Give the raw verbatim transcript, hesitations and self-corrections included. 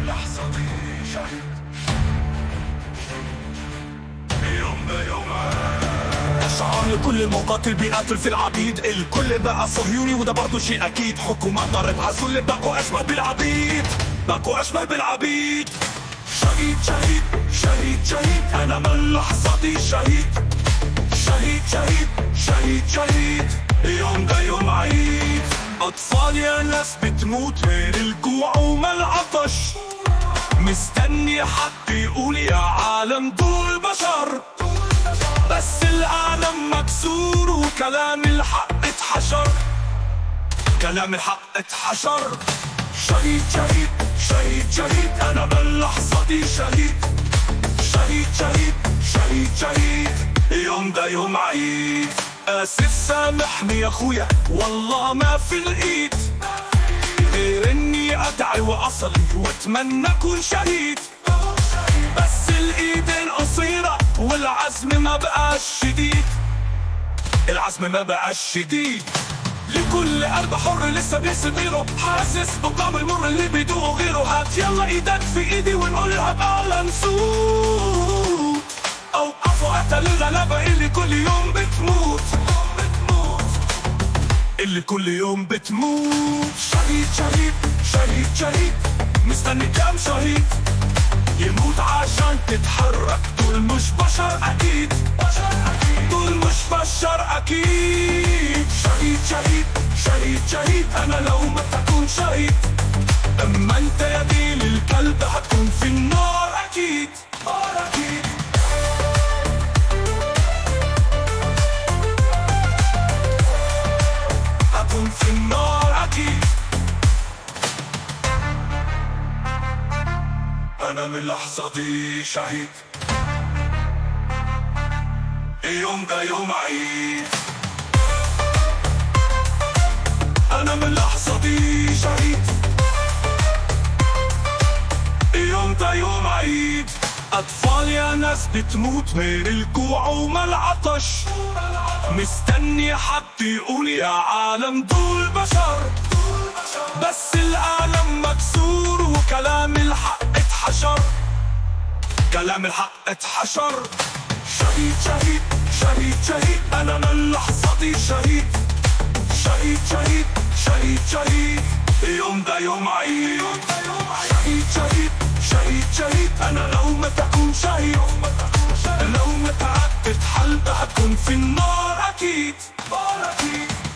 اللحظة دي شهيد. يوم بيوم شعار لكل مقاتل بيقاتل في العبيد. الكل بقى صهيوني وده برضه شيء اكيد. حكومات ضرب عالكل بقوا اشبه بالعبيد، بقوا اشبه بالعبيد. شهيد شهيد شهيد شهيد انا من اللحظة دي شهيد. شهيد شهيد شهيد شهيد يوم ده يوم عيد. اطفال يا ناس بتموت من الجوع وما العطش، مستني حد يقول يا عالم دول بشر. بس العالم مكسور وكلام الحق اتحشر، كلام الحق اتحشر. شهيد شهيد شهيد شهيد انا من اللحظة دي شهيد. شهيد شهيد شهيد شهيد يوم ده يوم عيد. اسف سامحني يا اخويا والله ما في الايد غير اني ادعي واصلي واتمنى اكون شهيد. بس الايدين قصيرة والعزم ما بقاش شديد، العزم ما بقاش شديد. لكل قلب حر لسه بيصيره، حاسس بطعم المر اللي بيدوقه غيره. هات يلا ايدك في ايدي ونقولها بأعلى نصوت. اوقفوا قتل الغلابة اللي كل يوم بتموت، اللي كل يوم بتموت. شهيد شهيد شهيد شهيد مستني كام شهيد يموت عشان تتحرك. دول مش بشر اكيد، دول مش بشر اكيد. شهيد شهيد شهيد شهيد انا لو ما تكون شهيد، اما انت يا دين الكلب هتكون في النار اكيد، نار اكيد. هتكون في النار اكيد. انا من اللحظة دي شهيد. يوم ده يوم عيد. انا من اللحظة دي شهيد. يوم ده يوم عيد. اطفال يا ناس بتموت من الجوع وما العطش، مستني حد يقول يا عالم دول بشر. بس العالم مكسور وكلام الحق اتحشر، كلام الحق اتحشر. شهيد شهيد شهيد شهيد انا من اللحظة دي شهيد. شهيد شهيد شهيد شهيد يوم ده يوم عيد. شهيد شهيد شهيد شهيد انا لو ما تكون شهيد، لو ما تعبت حلبة هتكون في النار اكيد، نار اكيد.